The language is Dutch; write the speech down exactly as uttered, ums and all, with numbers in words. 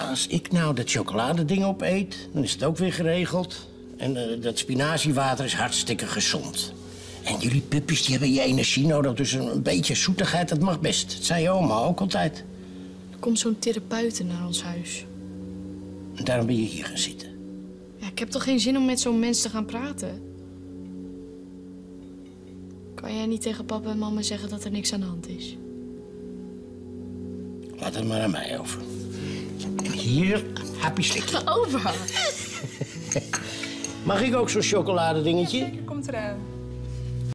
als ik nou dat chocoladeding opeet, dan is het ook weer geregeld. En uh, dat spinaziewater is hartstikke gezond. En jullie puppies die hebben je energie nodig, dus een beetje zoetigheid, dat mag best. Dat zei je oma ook altijd. Er komt zo'n therapeute naar ons huis. En daarom ben je hier gaan zitten. Ja, ik heb toch geen zin om met zo'n mens te gaan praten? Kan jij niet tegen papa en mama zeggen dat er niks aan de hand is? Laat het maar aan mij over. En hier, happy slik. Over. Mag ik ook zo'n chocoladedingetje? Zeker, komt eraan.